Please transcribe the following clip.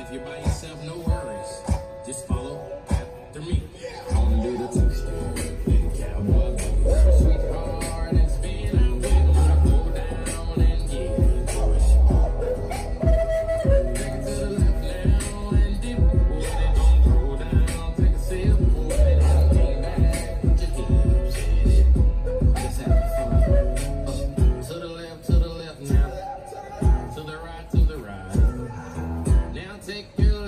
If you're by yourself, no worries. Just follow after me. Gonna do the two-step, then cowboy boots. Sweetheart, it's been a while. Gonna go down and get into it. Take it to the left now and dip. Boy, they gon' throw down. Take a sip, boy, then lean back. Put your hips in it. Let's have fun. To the left now. To the right, to the right. Now take your